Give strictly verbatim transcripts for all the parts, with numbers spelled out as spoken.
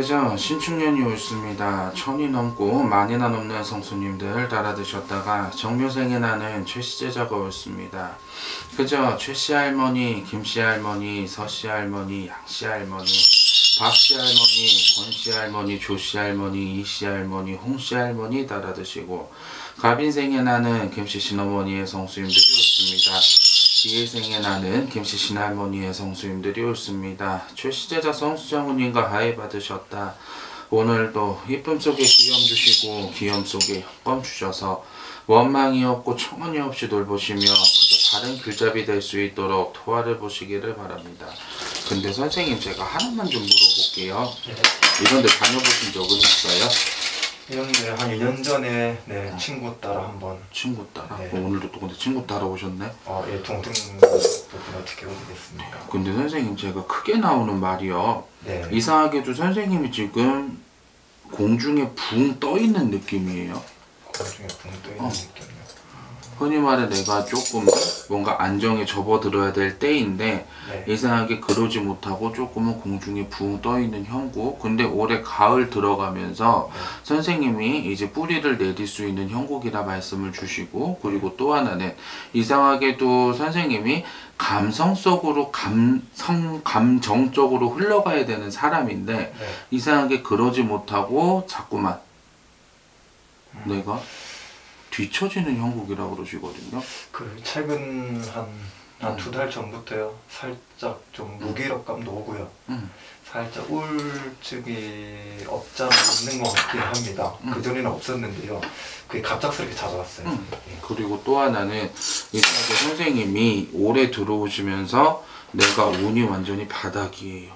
그저 신축년이 옳습니다. 천이 넘고 만이나 넘는 성수님들 달아드셨다가 정묘생에 나는 최씨제자가 옳습니다. 그저 최씨 할머니, 김씨 할머니, 서씨 할머니, 양씨 할머니, 박씨 할머니, 권씨 할머니, 조씨 할머니, 이씨 할머니, 홍씨 할머니 달아드시고 갑인생에 나는 김씨 신어머니의 성수님들이 옳습니다. 기일생에 나는 김씨 신할머니의 성수님들이 옳습니다. 최씨제자 성수장모님과 하해 받으셨다. 오늘도 이쁨 속에 기염 주시고 기염 속에 껌 주셔서 원망이 없고 청원이 없이 돌보시며 그저 바른 길잡이 될 수 있도록 토화를 보시기를 바랍니다. 근데 선생님 제가 하나만 좀 물어볼게요. 네. 이런데 다녀보신 적은 있어요? 이런데 한 이 년 전에 네, 어. 친구 따라 한번. 친구 따라? 네. 오늘도 또 근데 친구 따라 오셨네? 아, 예, 동생 덕분에 어떻게 오게 됐습니까? 근데 선생님 제가 크게 나오는 말이요. 네. 이상하게도 선생님이 지금 공중에 붕 떠있는 느낌이에요. 공중에 붕 떠있는 어. 느낌이요. 흔히 말해 내가 조금 뭔가 안정에 접어들어야 될 때인데 네. 이상하게 그러지 못하고 조금은 공중에 붕 떠있는 형국. 근데 올해 가을 들어가면서 네. 선생님이 이제 뿌리를 내릴 수 있는 형국이라 말씀을 주시고, 그리고 또 하나는 이상하게도 선생님이 감성 속으로 감성 감정적으로 흘러가야 되는 사람인데 네. 이상하게 그러지 못하고 자꾸만 음. 내가 뒤처지는 형국이라고 그러시거든요. 그 최근 한 한 두 달 전부터요. 살짝 좀 무기력감도 오고요. 음. 살짝 우울증이 없잖아 있는 것 같긴 합니다. 음. 그전에는 없었는데요. 그게 갑작스럽게 찾아왔어요. 음. 예. 그리고 또 하나는 이상하게 선생님이 올해 들어오시면서 내가 운이 완전히 바닥이에요.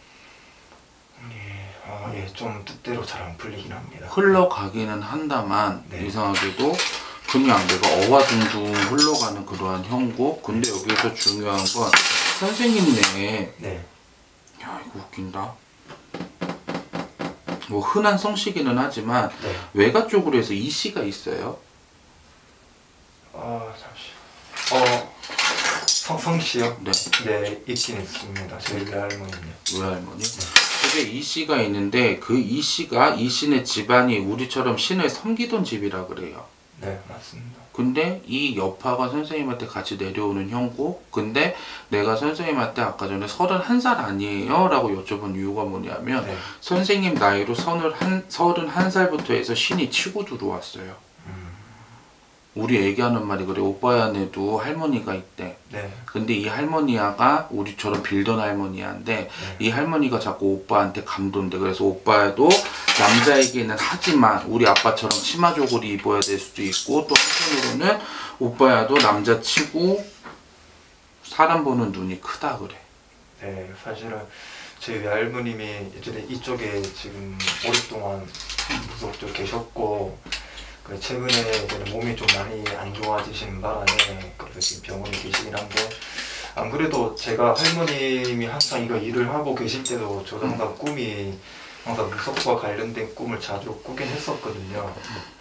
예, 아, 예, 좀 뜻대로 잘 안 풀리긴 합니다. 흘러가기는 한다만 네. 이상하게도 그냥 내가 어와둥둥 흘러가는 그러한 형국. 근데 여기서 중요한 건 선생님네, 네. 야 이거 웃긴다. 뭐 흔한 성씨기는 하지만 네. 외가 쪽으로 해서 이씨가 있어요. 아, 잠시. 어, 성, 성씨요? 네. 네, 있긴 있습니다. 저희 외할머니요. 외할머니. 그게 이씨가 있는데 그 이씨가 이씨네 집안이 우리처럼 신을 섬기던 집이라 그래요. 네, 맞습니다. 근데 이 여파가 선생님한테 같이 내려오는 형국. 근데 내가 선생님한테 아까 전에 서른한 살 아니에요? 라고 여쭤본 이유가 뭐냐면 네. 선생님 선생님 나이로 서른한 살부터 해서 신이 치고 들어왔어요. 음, 우리 얘기하는 말이 그래. 오빠야네도 할머니가 있대. 네. 근데 이 할머니야가 우리처럼 빌던 할머니야인데 네. 이 할머니가 자꾸 오빠한테 감돈대. 그래서 오빠야도 남자에게는 하지만 우리 아빠처럼 치마 조거리 입어야 될 수도 있고, 또 한편으로는 오빠야도 남자치고 사람 보는 눈이 크다 그래. 네, 사실은 저희 외할머님이 예전에 이쪽에 지금 오랫동안 무속도 계셨고, 그 최근에 몸이 좀 많이 안 좋아지시는 바람에 그래서 지금 병원에 계시긴 한데, 안 그래도 제가 할머님이 항상 이거 일을 하고 계실 때도 저도 항상 꿈이 항상 무속과 관련된 꿈을 자주 꾸긴 했었거든요.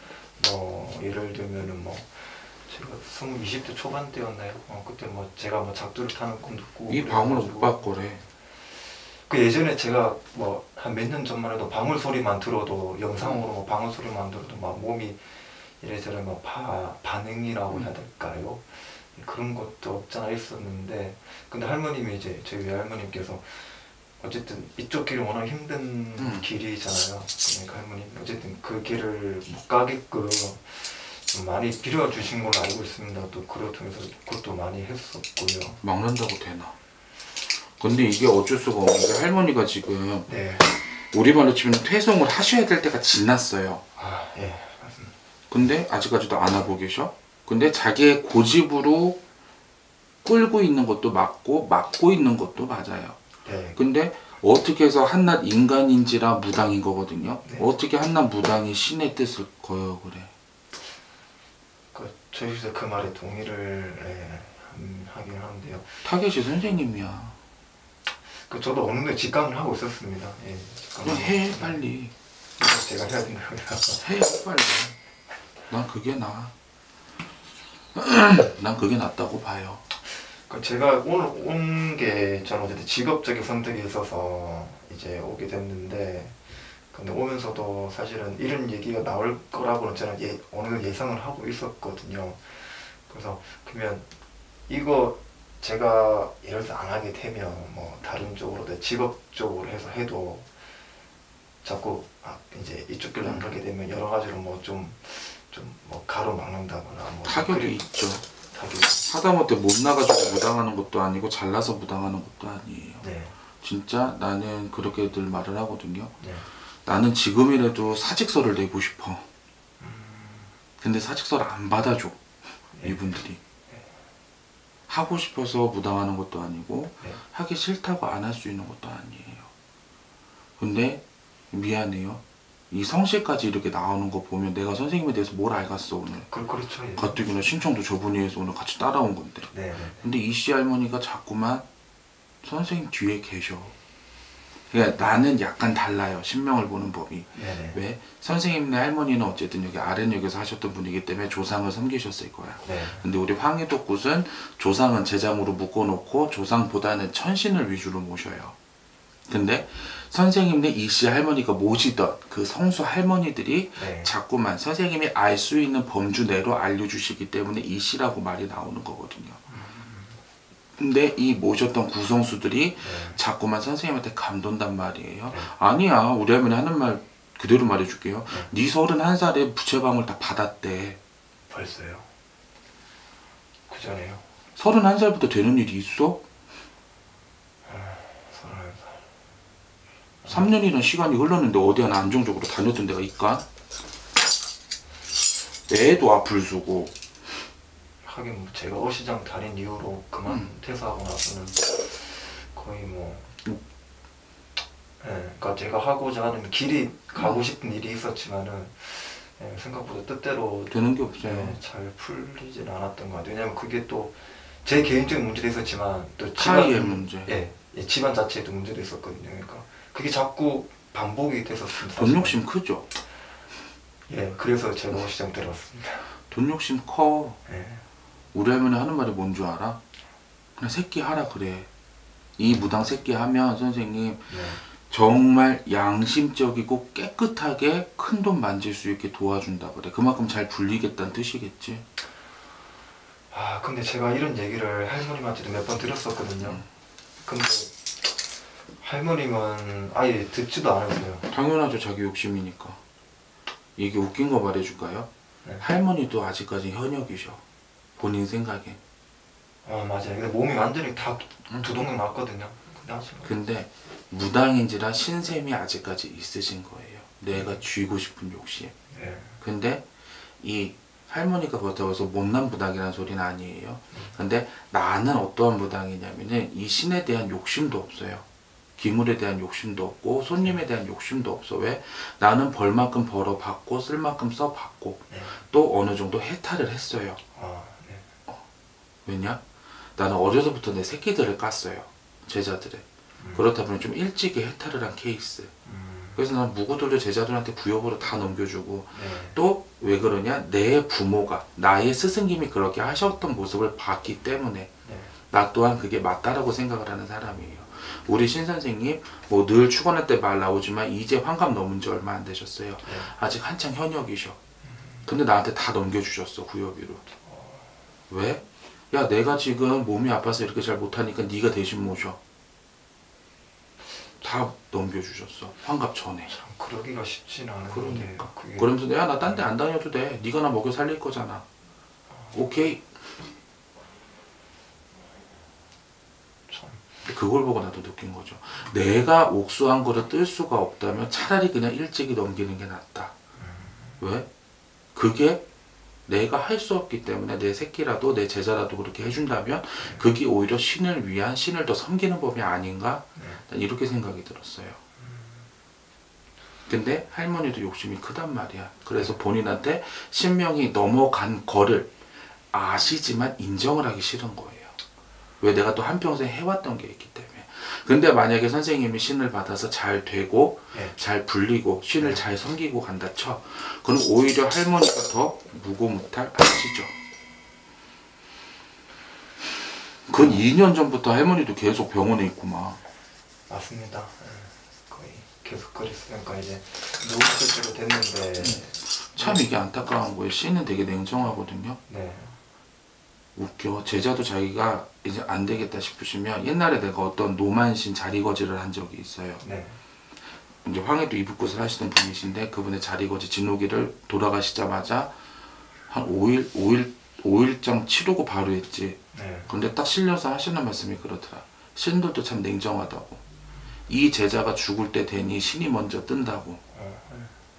뭐 예를 들면은 뭐 제가 스무 이십 대 초반 때였나요? 어, 그때 뭐 제가 뭐 작두를 타는 꿈도 꾸고. 이 방울 못 바꿔래. 그 예전에 제가 뭐 한 몇 년 전만 해도 방울 소리만 들어도 영상으로 뭐 방울 소리만 들어도 막 몸이 이래저래 뭐 바, 반응이라고 해야 될까요? 그런 것도 없잖아 있었는데, 근데 할머님이 이제 저희 외할머님께서 어쨌든 이쪽 길이 워낙 힘든 음. 길이잖아요. 그러니까 할머님 어쨌든 그 길을 못 가게끔 좀 많이 빌어주신 걸로 알고 있습니다. 또 그걸 통해서 그것도 많이 했었고요. 막는다고 되나? 근데 이게 어쩔 수가 없는 게 할머니가 지금 네. 우리말로 치면 퇴송을 하셔야 될 때가 지났어요. 아, 예, 맞습니다. 근데 아직까지도 안 하고 계셔? 근데 자기의 고집으로 끌고 있는 것도 맞고 막고 있는 것도 맞아요. 네. 근데 어떻게 해서 한낱 인간인지라 무당인 거거든요. 네. 어떻게 한낱 무당이 신의 뜻을 거요 그래? 그 저희도 그 말에 동의를 예, 하긴 하는데요. 타겟이 선생님이야. 그 저도 어느 정도 직감을 하고 있었습니다. 예, 그냥 해 빨리. 제가 해야 된다고요. 해 빨리. 난 그게 나아. 난 그게 낫다고 봐요. 제가 오늘 온 게 저는 어쨌든 직업적인 선택에 있어서 이제 오게 됐는데, 근데 오면서도 사실은 이런 얘기가 나올 거라고는 저는 예, 어느 정도 예상을 하고 있었거든요. 그래서 그러면 이거 제가 예를 들어서 안 하게 되면 뭐 다른 쪽으로 내 직업 쪽으로 해서 해도 자꾸 아, 이제 이쪽 길로 안 가게 되면 여러 가지로 뭐 좀 좀 뭐 가로막는다거나 뭐 타격이 그리- 있죠. 타격. 하다못해 못 나가지고 무당하는 것도 아니고 잘나서 무당하는 것도 아니에요. 네. 진짜 나는 그렇게들 말을 하거든요. 네. 나는 지금이라도 사직서를 내고 싶어. 음, 근데 사직서를 안 받아줘. 네. 이분들이. 하고 싶어서 무당하는 것도 아니고 네. 하기 싫다고 안 할 수 있는 것도 아니에요. 근데 미안해요. 이 성실까지 이렇게 나오는 거 보면 내가 선생님에 대해서 뭘 알겠어 오늘. 그, 그렇죠. 예. 가뜩이나 신청도 저분이 해서 오늘 같이 따라온 건데. 네. 네. 근데 이씨 할머니가 자꾸만 선생님 뒤에 계셔. 그러니까 나는 약간 달라요. 신명을 보는 법이. 네네. 왜? 선생님네 할머니는 어쨌든 여기 아랫역에서 하셨던 분이기 때문에 조상을 섬기셨을 거야. 네. 근데 우리 황해도굿은 조상은 제장으로 묶어놓고 조상보다는 천신을 위주로 모셔요. 근데 선생님네 이씨 할머니가 모시던 그 성수 할머니들이 네. 자꾸만 선생님이 알 수 있는 범주 내로 알려주시기 때문에 이씨라고 말이 나오는 거거든요. 근데 이 모셨던 구성수들이 네. 자꾸만 선생님한테 감돈단 말이에요. 네. 아니야, 우리 할머니 하는 말 그대로 말해줄게요. 네. 네 서른한 살에 부채방을 다 받았대. 벌써요. 그 전에요. 서른한 살부터 되는 일이 있어? 서른한 살. 삼 년이라는 시간이 흘렀는데 어디 하나 안정적으로 다녔던 데가 있까? 애도 앞을 쓰고. 하긴 뭐 제가 어시장 다닌 이후로 그만 음. 퇴사하고 나서는 거의 뭐 음. 예, 그러니까 제가 하고자 하는 길이 가고 음. 싶은 일이 있었지만은 예, 생각보다 뜻대로 되는 게 없어요. 예, 잘 풀리진 않았던 것 같아요. 왜냐면 그게 또 제 개인적인 문제도 있었지만 또 타이의 집안 문제. 예, 예, 집안 자체에도 문제도 있었거든요. 그러니까 그게 자꾸 반복이 됐었습니다. 돈 욕심 크죠? 예, 그래서 제가 어시장 들어왔습니다. 돈 욕심 커. 예, 우리 할머니 하는 말이 뭔 줄 알아? 그냥 새끼 하라 그래. 이 무당 새끼 하면 선생님 네. 정말 양심적이고 깨끗하게 큰 돈 만질 수 있게 도와준다 그래. 그만큼 잘 불리겠다는 뜻이겠지. 아 근데 제가 이런 얘기를 할머님한테도 몇 번 들었었거든요. 음. 근데 할머님은 아예 듣지도 않으세요. 당연하죠. 자기 욕심이니까. 이게 웃긴 거 말해줄까요? 네. 할머니도 아직까지 현역이셔. 본인 생각엔. 아 맞아요. 근데 몸이 완전히 다 응. 두동강 났거든요. 근데 아직 근데 무당인지라 신샘이 아직까지 있으신 거예요. 내가 쥐고 싶은 욕심. 네. 근데 이 할머니가 그렇다고 해서 못난 무당이라는 소리는 아니에요. 근데 나는 어떠한 무당이냐면은 이 신에 대한 욕심도 없어요. 기물에 대한 욕심도 없고 손님에 대한 욕심도 없어. 왜? 나는 벌만큼 벌어봤고 쓸만큼 써봤고 네. 또 어느 정도 해탈을 했어요. 아 네. 왜냐? 나는 어려서부터 내 새끼들을 깠어요. 제자들을. 음. 그렇다 보니 좀 일찍이 해탈을 한 케이스. 음. 그래서 난 무구들도 제자들한테 부역으로 다 넘겨주고 네. 또 왜 그러냐? 내 부모가 나의 스승님이 그렇게 하셨던 모습을 봤기 때문에 네. 나 또한 그게 맞다라고 생각을 하는 사람이에요. 우리 신선생님 뭐 늘 축원할 때 말 나오지만 이제 환갑 넘은 지 얼마 안 되셨어요. 네. 아직 한창 현역이셔. 근데 나한테 다 넘겨주셨어. 구여비로. 왜? 야 내가 지금 몸이 아파서 이렇게 잘 못하니까 네가 대신 모셔. 다 넘겨주셨어. 환갑 전에. 참 그러기가 쉽진 않은데 그러니까. 그게 그러면서 야 나 딴 데 안 다녀도 돼. 네가 나 먹여 살릴 거잖아. 오케이. 참 그걸 보고 나도 느낀 거죠. 내가 옥수한 거를 뜰 수가 없다면 차라리 그냥 일찍이 넘기는 게 낫다. 왜? 그게 내가 할 수 없기 때문에 내 새끼라도 내 제자라도 그렇게 해준다면 그게 오히려 신을 위한 신을 더 섬기는 법이 아닌가? 난 이렇게 생각이 들었어요. 근데 할머니도 욕심이 크단 말이야. 그래서 본인한테 신명이 넘어간 거를 아시지만 인정을 하기 싫은 거예요. 왜? 내가 또 한평생 해왔던 게 있기 때문에. 근데 만약에 선생님이 신을 받아서 잘 되고 네. 잘 불리고 신을 잘 섬기고 간다 쳐. 그럼 오히려 할머니가 더 무고무탈 아시죠? 그 이 년 전부터 할머니도 계속 병원에 있구만. 맞습니다. 예, 거의 계속 그랬으니까 이제 누웠을 때로 됐는데 참 이게 안타까운 거예요. 씨는 되게 냉정하거든요. 네. 웃겨. 제자도 자기가 이제 안 되겠다 싶으시면 옛날에 내가 어떤 노만신 자리거지를 한 적이 있어요. 네. 이제 황해도 이북굿을 하시던 분이신데 그분의 자리거지 진호기를 돌아가시자마자 한 오 일, 오 일, 오 일장 치르고 바로 했지. 네. 근데 딱 실려서 하시는 말씀이 그렇더라. 신들도 참 냉정하다고. 이 제자가 죽을 때 되니 신이 먼저 뜬다고. 어, 네.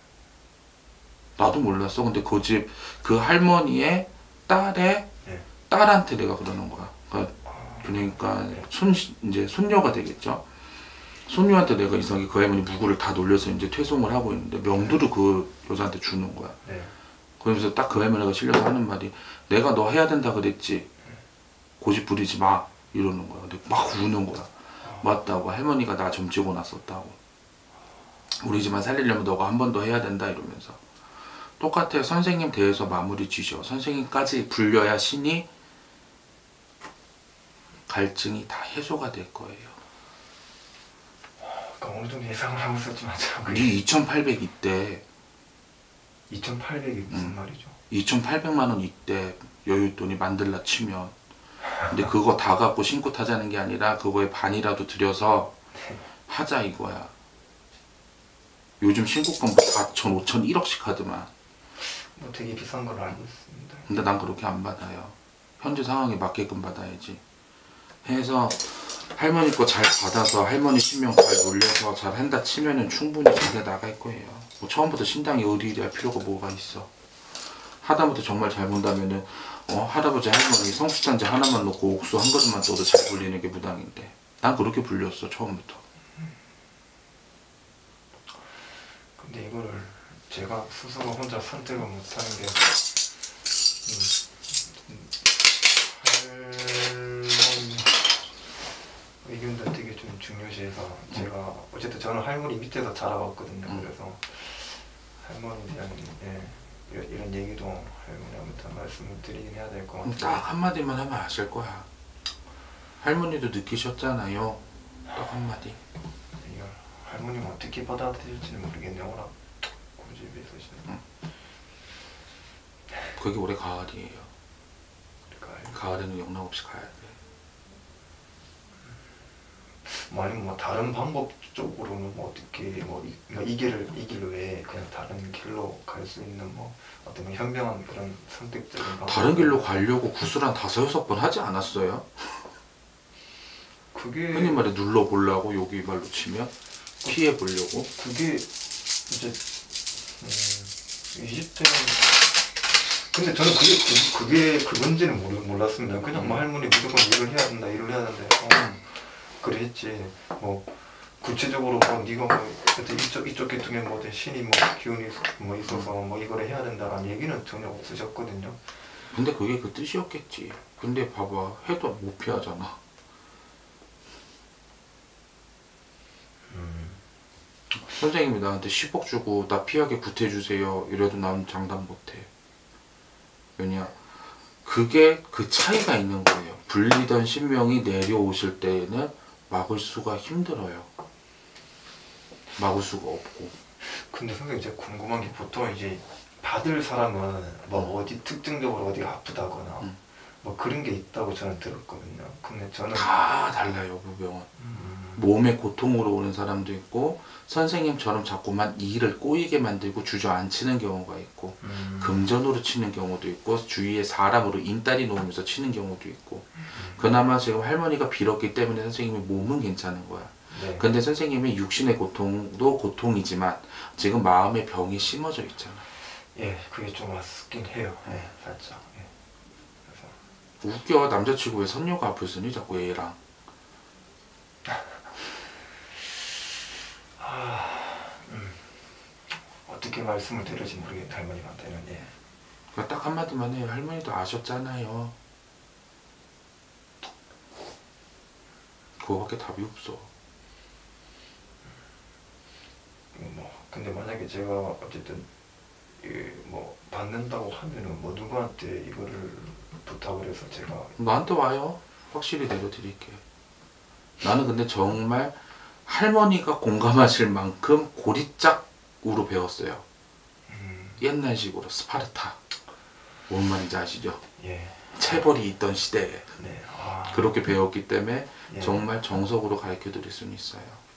나도 몰랐어. 근데 그 집 그 할머니의 딸의 네. 딸한테 내가 그러는 거야. 그러니까, 아, 그러니까 네. 손 이제 손녀가 되겠죠. 손녀한테 내가 이상하게 그 할머니 무구를 다 놀려서 이제 퇴송을 하고 있는데 명두를 그 여자한테 주는 거야. 네. 그러면서 딱 그 할머니가 실려서 하는 말이 내가 너 해야 된다 그랬지. 고집 부리지 마. 이러는 거야. 근데 막 우는 거야. 맞다고. 할머니가 나 점치고 났었다고. 우리 집안 살리려면 너가 한 번 더 해야 된다 이러면서. 똑같아요. 선생님 대해서 마무리 지셔. 선생님까지 불려야 신이 갈증이 다 해소가 될 거예요. 그러니까 어느 정도 예상을 하고 있었지만 참 네 이천팔백 이때 이천팔백이 무슨 음. 말이죠? 이천팔백만 원 이때 여윳돈이 만들라 치면 근데 그거 다 갖고 신고 타자는 게 아니라 그거에 반이라도 들여서 하자 이거야. 요즘 신고권 뭐 사천, 오천, 일억씩 하더만. 뭐 되게 비싼 걸로 알고 있습니다. 근데 난 그렇게 안 받아요. 현재 상황에 맞게끔 받아야지. 해서 할머니 거 잘 받아서 할머니 신명 잘 놀려서 잘 한다 치면은 충분히 잘해 나갈 거예요. 뭐 처음부터 신당이 의리의리할 필요가 뭐가 있어. 하다못해 정말 잘 본다면은 어, 할아버지 할머니 성수단지 하나만 놓고 옥수 한 그릇만 떠도 잘 불리는 게 무당인데 난 그렇게 불렸어 처음부터. 근데 이거를 제가 스스로 혼자 선택을 못하는 게 음, 음, 할머니 의견도 되게 좀 중요시해서 제가 어쨌든 저는 할머니 밑에서 자라왔거든요. 음. 그래서 할머니에 대한 예, 이런, 이런 얘기도 할머니한테 말씀을 드리긴 해야 될 것 같아요. 딱 한마디만 하면 아실 거야. 할머니도 느끼셨잖아요. 딱 한마디. 이걸 할머니가 어떻게 받아들일지는 모르겠네요. 워낙 고집이 있으시네. 응. 그게 올해 가을이에요. 그러니까 가을에는 영락 없이 가야 돼. 뭐 아니면 뭐 다른 방법 쪽으로는 뭐 어떻게 뭐 이, 뭐 이 길을 이 길을 외에 그냥 다른 길로 갈 수 있는 뭐 어떤 뭐 현명한 그런 선택적인 방법. 다른 길로 가려고 구슬 한 다섯 여섯 번 하지 않았어요? 그게 흔히 말해 눌러보려고 여기 말로 치면 피해 보려고. 그게 이제 음, 이십 대는 근데 저는 그게 그, 그게 그건지는 모르, 몰랐습니다. 그냥 뭐 할머니 무조건 일을 해야 된다 일을 해야 된다 어, 그래 했지 뭐 구체적으로 뭐 네가 뭐 그때 이쪽 이쪽 계통에 뭐 신이 뭐 기운이 뭐 있어서 뭐 이거를 해야 된다라는 얘기는 전혀 없으셨거든요. 근데 그게 그 뜻이었겠지. 근데 봐봐 해도 못 피하잖아. 음. 선생님이 나한테 십억 주고 나 피하게 구태주세요 이래도 난 장담 못해. 왜냐 그게 그 차이가 있는 거예요. 불리던 신명이 내려오실 때에는 막을 수가 힘들어요. 막을 수가 없고. 근데 선생님 제가 궁금한 게 보통 이제 받을 사람은 뭐 어디 특징적으로 어디가 아프다거나 음. 뭐 그런 게 있다고 저는 들었거든요. 근데 저는 다 달라요 무병은. 음. 몸에 고통으로 오는 사람도 있고 선생님처럼 자꾸만 이를 꼬이게 만들고 주저앉히는 경우가 있고 음. 금전으로 치는 경우도 있고 주위에 사람으로 인따리 놓으면서 치는 경우도 있고 음. 그나마 지금 할머니가 빌었기 때문에 선생님의 몸은 괜찮은 거야. 네. 근데 선생님의 육신의 고통도 고통이지만 지금 마음의 병이 심어져 있잖아. 예, 그게 좀 왔긴 해요. 예, 살짝. 예. 그래서 웃겨. 남자치고 왜 선녀가 앞을 서니 자꾸 얘랑. 아, 음. 어떻게 말씀을 드릴지 모르겠다 할머님한테는. 예. 그러니까 딱 한마디만 해요. 할머니도 아셨잖아요. 그거밖에 답이 없어. 뭐 근데 만약에 제가 어쨌든 이뭐 받는다고 하면은 뭐 누구한테 이거를 부탁을 해서 제가 나한테 와요. 확실히 내려드릴게. 나는 근데 정말 할머니가 공감하실 만큼 고리짝으로 배웠어요. 음, 옛날식으로 스파르타. 뭔 말인지 아시죠? 예. 체벌이 있던 시대에 네. 아, 그렇게 배웠기 때문에 예. 정말 정석으로 가르쳐 드릴 수는 있어요.